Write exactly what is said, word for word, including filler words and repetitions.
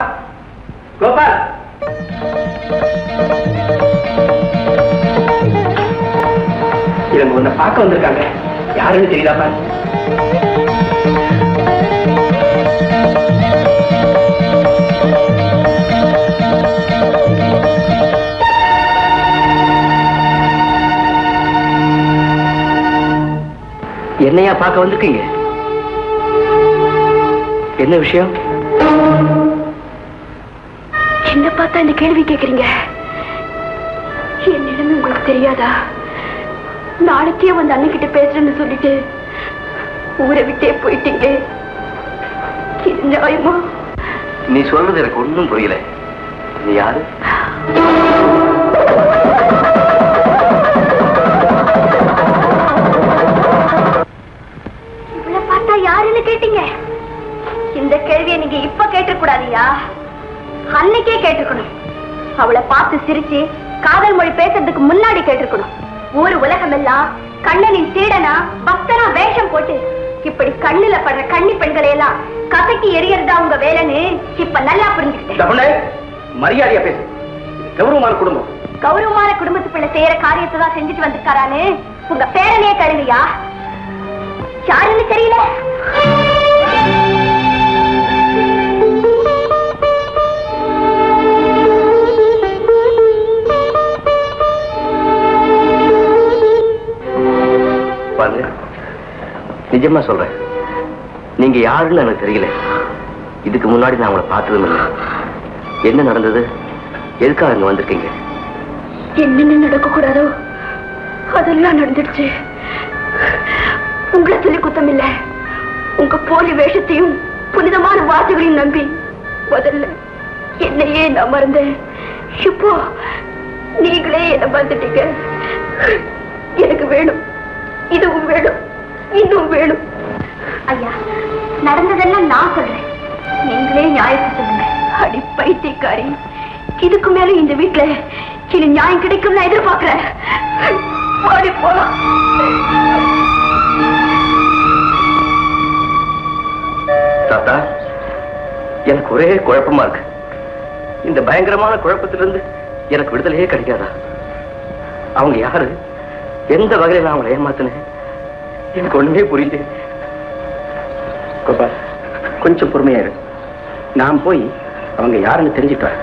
கோபால், இவங்க உன்னை பார்க்க வந்திருக்காங்க. யாருன்னு தெரியுதாப்பா? என்னையா பார்க்க வந்திருக்கீங்க? என்ன விஷயம்? என்ன பார்த்தா இந்த கேள்வி கேட்கறீங்க? என்னிடமே உங்களுக்கு தெரியாதா? நாளைக்கே வந்து அண்ணன்கிட்ட பேசுறேன்னு சொல்லிட்டு ஊரை விட்டே போயிட்டீங்க. இது நியாயமா? நீ சொல்றது எனக்கு ஒன்றும் புரியல. நீ யாரு? இவளை பார்த்தா யாருன்னு கேட்டீங்க? இந்த கேள்வியை நீங்க இப்ப கேட்டக்கூடாதியா, அன்னைக்கே கேட்டிருக்கணும். அவளை பார்த்து சிரிச்சு காதல் மொழி பேசுறதுக்கு முன்னாடி கேட்டிருக்கணும். ஊர் உலகம் எல்லாம் கண்ணனின் சீடனா பக்தனா வேஷம் போட்டு இப்படி கண்ணுல படுற கண்ணி பெண்களை எல்லாம் கசக்கி எரியறதா உங்க வேலைன்னு இப்ப நல்லா புரிஞ்சுக்கிட்டேன். மரியாதையா பேசு. கௌரவமான குடும்பம், கௌரவமான குடும்பத்துக்குள்ள செய்யற காரியத்தை தான் செஞ்சுட்டு வந்திருக்காரான்னு உங்க பேரனையே கருவியா? யாருன்னு தெரியல. நிஜமா சொல்றேன், நீங்க யாருன்னு எனக்கு தெரியல. இதுக்கு முன்னாடி நான் உங்களை பார்த்ததும் இல்லை. என்ன நடந்தது? எதுக்காக அங்க வந்திருக்கீங்க? என்னென்ன நடக்க கூடாதோ அதெல்லாம் நடந்துடுச்சு. உங்களை சொல்லி குத்தம் இல்ல. உங்க போலி வேஷத்தையும் புனிதமான வார்த்தைகளையும் நம்பி முதல்ல என்னையே நான் மறந்தேன். இப்போ நீங்களே என்ன மறந்துட்டீங்க. எனக்கு வேணும், இதுவும் வேணும், இன்னும் வேணும். ஐயா, நடந்ததெல்லாம் நான் சொல்றேன், நீங்களே நியாயத்தை சொல்லுங்க. அடி பைத்தியக்காரி, இதுக்கு மேல இந்த வீட்டுல இனி நியாயம் கிடைக்கும் நான் எதிர்பார்க்கிறேன். மாறி போலாம். தாத்தா, எனக்கு ஒரே குழப்பமா இருக்கு. இந்த பயங்கரமான குழப்பத்திலிருந்து எனக்கு விடுதலையே கிடைக்காதா? அவங்க யாரு? எந்த வகையில நான் அவங்களை ஏமாத்தினேன்? எனக்கு ஒண்ணுமே புரியல. கோபால், கொஞ்சம் பொறுமையா இரு. நான் போய் அவங்க யாருன்னு தெரிஞ்சுட்டு வரேன்.